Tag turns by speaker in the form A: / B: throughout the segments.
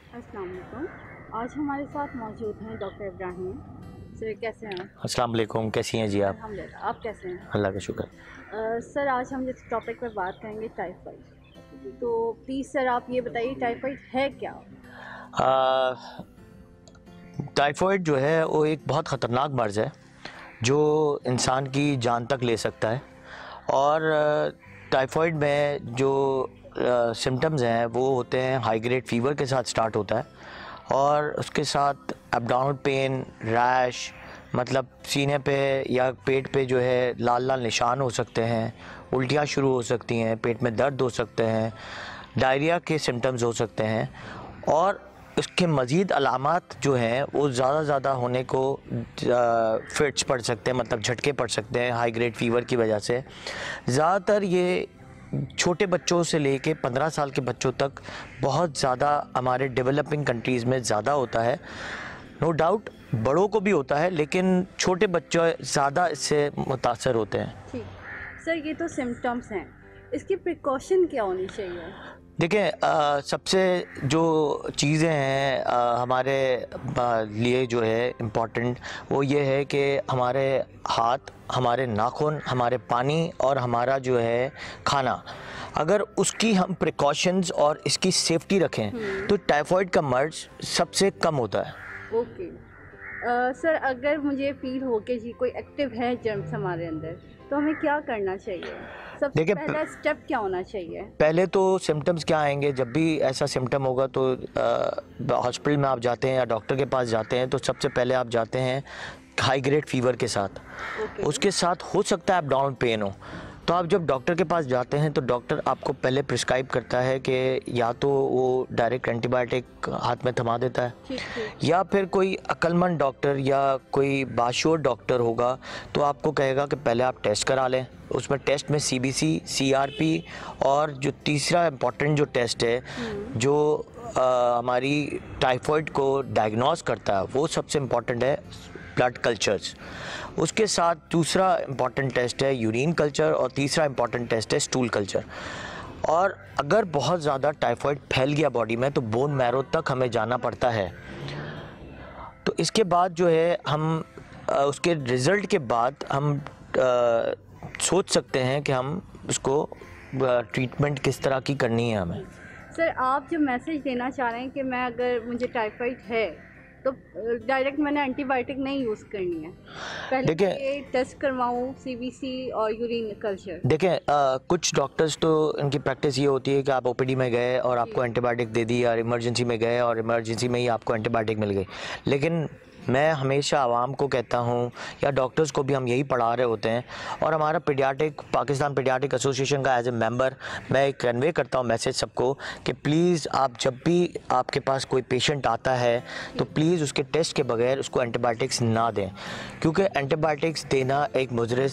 A: अस्सलाम वालेकुम। आज हमारे साथ मौजूद हैं डॉक्टर इब्राहिम। सर कैसे हैं?
B: अस्सलाम वालेकुम, कैसी हैं जी आप?
A: अल्हम्दुलिल्लाह, आप कैसे हैं?
B: अल्लाह का शुक्र।
A: सर आज हम जिस टॉपिक पर बात करेंगे टाइफाइड। तो प्लीज़ सर आप ये बताइए टाइफाइड है क्या?
B: टाइफॉइड जो है वो एक बहुत ख़तरनाक मर्ज़ है जो इंसान की जान तक ले सकता है। और टाइफॉइड में जो सिम्टम्स हैं वो होते हैं, हाई ग्रेड फीवर के साथ स्टार्ट होता है और उसके साथ एब्डोमिनल पेन, रैश, मतलब सीने पे या पेट पे जो है लाल लाल निशान हो सकते हैं, उल्टियाँ शुरू हो सकती हैं, पेट में दर्द हो सकते हैं, डायरिया के सिम्टम्स हो सकते हैं। और इसके मज़ीद अलामात जो हैं वो ज़्यादा होने को फिट्स पड़ सकते हैं, मतलब झटके पड़ सकते हैं हाई ग्रेड फीवर की वजह से। ज़्यादातर ये छोटे बच्चों से लेके 15 साल के बच्चों तक बहुत ज़्यादा हमारे डेवलपिंग कंट्रीज़ में ज़्यादा होता है। नो डाउट बड़ों को भी होता है, लेकिन छोटे बच्चे ज़्यादा इससे मुतासर होते हैं।
A: ठीक। सर ये तो सिम्टम्स हैं, इसकी प्रिकॉशन क्या होनी चाहिए?
B: देखिए, सबसे जो चीज़ें हैं हमारे लिए जो है इम्पॉर्टेंट, वो ये है कि हमारे हाथ, हमारे नाखून, हमारे पानी और हमारा जो है खाना, अगर उसकी हम प्रिकॉशंस और इसकी सेफ्टी रखें तो टाइफॉइड का मर्ज सबसे कम होता है।
A: ओके। सर अगर मुझे फील हो कि जी कोई एक्टिव है जर्म्स हमारे अंदर, तो हमें क्या करना चाहिए? सबसे
B: देखिए,
A: पहला स्टेप क्या होना चाहिए?
B: पहले तो सिम्टम्स क्या आएंगे, जब भी ऐसा सिम्टम होगा तो हॉस्पिटल में आप जाते हैं या डॉक्टर के पास जाते हैं तो सबसे पहले आप जाते हैं हाई ग्रेड फीवर के साथ।
A: ओके।
B: उसके साथ हो सकता है एब्डोमिनल पेन हो, तो आप जब डॉक्टर के पास जाते हैं तो डॉक्टर आपको पहले प्रिस्क्राइब करता है कि या तो वो डायरेक्ट एंटीबायोटिक हाथ में थमा देता है,
A: ठीक ठीक।
B: या फिर कोई अक्लमंद डॉक्टर या कोई बाशूर डॉक्टर होगा तो आपको कहेगा कि पहले आप टेस्ट करा लें। उसमें टेस्ट में CBC, CRP और जो तीसरा इम्पॉर्टेंट जो टेस्ट है जो हमारी टाइफॉइड को डायग्नोस करता है, वो सबसे इम्पॉर्टेंट है, ब्लड कल्चर्स। उसके साथ दूसरा इम्पॉर्टेंट टेस्ट है यूरिन कल्चर और तीसरा इम्पॉर्टेंट टेस्ट है स्टूल कल्चर। और अगर बहुत ज़्यादा टाइफॉइड फैल गया बॉडी में तो बोन मैरो तक हमें जाना पड़ता है। तो इसके बाद जो है हम उसके रिज़ल्ट के बाद हम सोच सकते हैं कि हम उसको ट्रीटमेंट किस तरह की करनी है हमें।
A: सर आप जो मैसेज देना चाह रहे हैं कि मैं अगर मुझे टाइफाइड है तो डायरेक्ट मैंने एंटीबायोटिक नहीं यूज़ करनी है, पहले
B: देखिए,
A: ये टेस्ट करवाऊँ CBC और यूरिन कल्चर?
B: देखें, कुछ डॉक्टर्स तो इनकी प्रैक्टिस ये होती है कि आप OPD में गए और आपको एंटीबायोटिक दे दी, या इमरजेंसी में गए और इमरजेंसी में ही आपको एंटीबायोटिक मिल गई। लेकिन मैं हमेशा आवाम को कहता हूँ या डॉक्टर्स को भी हम यही पढ़ा रहे होते हैं, और हमारा पाकिस्तान पीडियाट्रिक एसोसिएशन का एज ए मेंबर मैं कन्वे करता हूँ मैसेज सबको कि प्लीज़ आप जब भी आपके पास कोई पेशेंट आता है तो प्लीज़ उसके टेस्ट के बगैर उसको एंटीबायोटिक्स ना दें, क्योंकि एंटीबायोटिक्स देना एक मुजर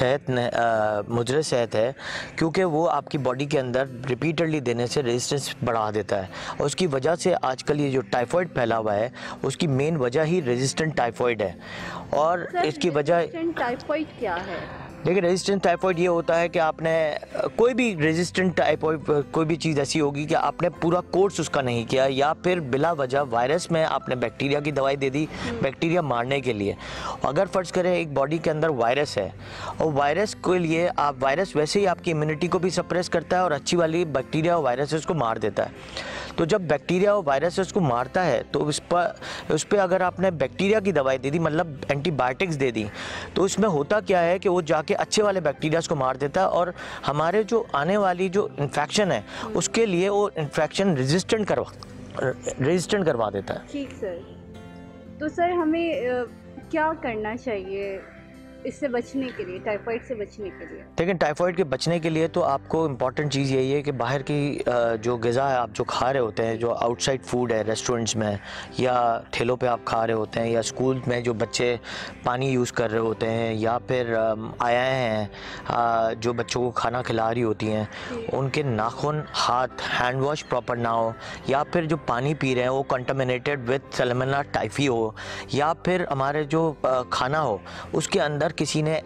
B: सेहत है, क्योंकि वो आपकी बॉडी के अंदर रिपीटेडली देने से रेजिस्टेंस बढ़ा देता है। और उसकी वजह से आजकल ये जो टाइफॉइड फैला हुआ है उसकी मेन वजह ही रेजिस्टेंट टाइफॉइड है। और
A: सर
B: इसकी वजह,
A: रेजिस्टेंट टाइफाइड क्या है?
B: देखिए, रेजिस्टेंट टाइफॉइड ये होता है कि आपने कोई भी रेजिस्टेंट टाइफॉइड कोई भी चीज़ ऐसी होगी कि आपने पूरा कोर्स उसका नहीं किया, या फिर बिला वजह वायरस में आपने बैक्टीरिया की दवाई दे दी बैक्टीरिया मारने के लिए। अगर फ़र्ज़ करें एक बॉडी के अंदर वायरस है और वायरस के लिए आप, वायरस वैसे ही आपकी इम्यूनिटी को भी सप्रेस करता है और अच्छी वाली बैक्टीरिया और वायरसेस को मार देता है। तो जब बैक्टीरिया और वायरसेस को मारता है तो उस पर अगर आपने बैक्टीरिया की दवाई दे दी, मतलब एंटीबायोटिक्स दे दी, तो उसमें होता क्या है कि वो जाके अच्छे वाले बैक्टीरियाज को मार देता है और हमारे जो आने वाली जो इन्फेक्शन है उसके लिए वो इन्फेक्शन रेजिस्टेंट करवा देता है।
A: ठीक सर। तो सर हमें क्या करना चाहिए इससे बचने के लिए, टाइफाइड से बचने के लिए?
B: लेकिन टाइफॉइड के बचने के लिए तो आपको इम्पॉर्टेंट चीज़ यही है कि बाहर की जो ग़िज़ा है आप जो खा रहे होते हैं, जो आउटसाइड फूड है रेस्टोरेंट्स में या ठेलों पे आप खा रहे होते हैं, या स्कूल में जो बच्चे पानी यूज़ कर रहे होते हैं, या फिर आयाएँ हैं जो बच्चों को खाना खिला रही होती हैं, उनके नाखून, हाथ, हैंड वॉश प्रॉपर ना हो, या फिर जो पानी पी रहे हैं वो कंटामिनेटेड विथ सैल्मोनेला टाइफी हो, या फिर हमारे जो खाना हो उसके अंदर किसी ने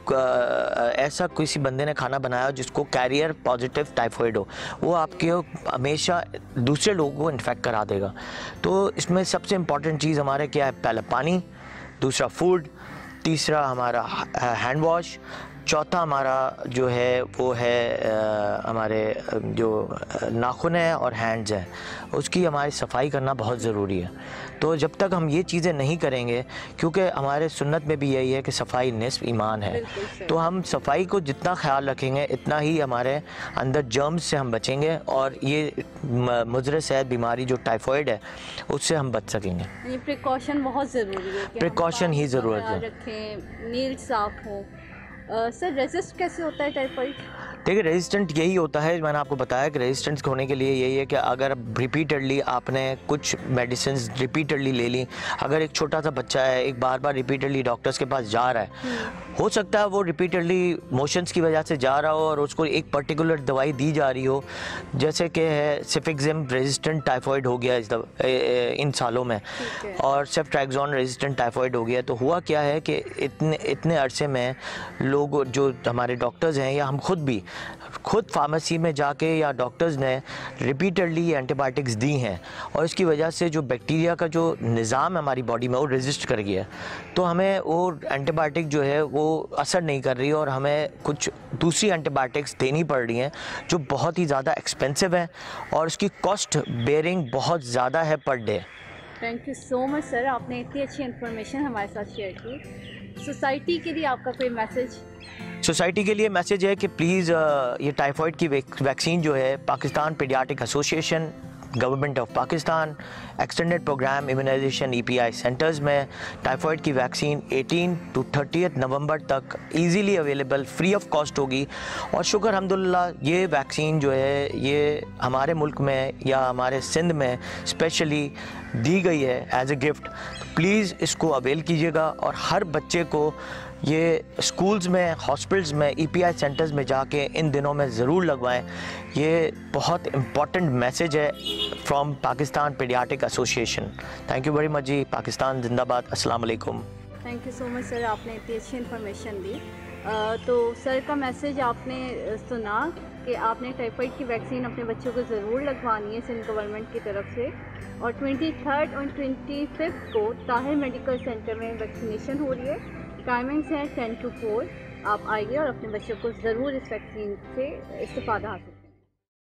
B: ऐसा किसी बंदे ने खाना बनाया जिसको कैरियर पॉजिटिव टाइफाइड हो, वो आपके हमेशा दूसरे लोगों को इन्फेक्ट करा देगा। तो इसमें सबसे इम्पॉर्टेंट चीज़ हमारे क्या है, पहला पानी, दूसरा फूड, तीसरा हमारा हैंड वॉश, चौथा हमारा जो है वो है हमारे जो नाखून है और हैंड्स हैं उसकी हमारी सफाई करना बहुत ज़रूरी है। तो जब तक हम ये चीज़ें नहीं करेंगे, क्योंकि हमारे सुन्नत में भी यही है कि सफाई निस्फ ईमान है, तो हम सफाई को जितना ख्याल रखेंगे इतना ही हमारे अंदर जर्म्स से हम बचेंगे और ये मुज़र सेहत बीमारी जो टाइफाइड है उससे हम बच सकेंगे।
A: ये प्रिकॉशन बहुत ज़रूरी है,
B: प्रिकॉशन ही ज़रूरत है।
A: रखें, नील साफ हो। सर रेजिस्ट कैसे होता है टाइफाइड?
B: देखिए रेजिस्टेंट यही होता है, मैंने आपको बताया कि रेजिस्टेंस होने के लिए यही है कि अगर रिपीटेडली आपने कुछ मेडिसिन रिपीटेडली ले ली, अगर एक छोटा सा बच्चा है एक बार बार रिपीटेडली डॉक्टर्स के पास जा रहा है, हो सकता है वो रिपीटेडली मोशंस की वजह से जा रहा हो और उसको एक पर्टिकुलर दवाई दी जा रही हो, जैसे कि है सिफिक्सिम रेजिस्टेंट टाइफाइड हो गया इन सालों में, और सेफ्ट्रैक्सोन रेजिस्टेंट टाइफाइड हो गया। तो हुआ क्या है कि इतने अरसे में लोग जो हमारे डॉक्टर्स हैं या हम खुद फार्मेसी में जाके या डॉक्टर्स ने रिपीटेडली एंटीबायोटिक्स दी हैं और इसकी वजह से जो बैक्टीरिया का जो निज़ाम है हमारी बॉडी में वो रेजिस्ट कर गया, तो हमें वो एंटीबायोटिक जो है वो असर नहीं कर रही और हमें कुछ दूसरी एंटीबायोटिक्स देनी पड़ रही हैं जो बहुत ही ज़्यादा एक्सपेंसिव हैं और उसकी कॉस्ट बेयरिंग बहुत ज़्यादा है per day.
A: Thank you so much sir, आपने इतनी अच्छी इन्फॉर्मेशन हमारे साथ शेयर की। सोसाइटी के लिए आपका कोई मैसेज?
B: सोसाइटी के लिए मैसेज है कि प्लीज़ ये टाइफाइड की वैक्सीन जो है Pakistan paediatric association, government of Pakistan, extended programme immunisation EPI centres में टाइफाइड की वैक्सीन 18 to 30 नवंबर तक easily available free of cost होगी। और शुक्र अल्हम्दुलिल्लाह ये वैक्सीन जो है ये हमारे मुल्क में या हमारे सिंध में स्पेशली दी गई है एज ए गिफ्ट। प्लीज़ इसको अवेल कीजिएगा और हर बच्चे को ये स्कूल्स में, हॉस्पिटल्स में, EPI सेंटर्स में जाके इन दिनों में ज़रूर लगवाएं। ये बहुत इम्पॉर्टेंट मैसेज है from Pakistan paediatric association. Thank you very much ji. Pakistan जिंदाबाद। अस्सलाम वालेकुम।
A: Thank you so much sir, आपने इतनी अच्छी इन्फॉर्मेशन दी। तो सर का मैसेज आपने सुना कि आपने टाइफाइड की वैक्सीन अपने बच्चों को ज़रूर लगवानी है सिंध गवर्नमेंट की तरफ से, और 23 और 25 को ताहिर मेडिकल सेंटर में वैक्सीनेशन हो रही है। टाइमिंग्स हैं 10 to 4। आप आइए और अपने बच्चों को ज़रूर इस वैक्सीन से इस्तेफ़ादा हासिल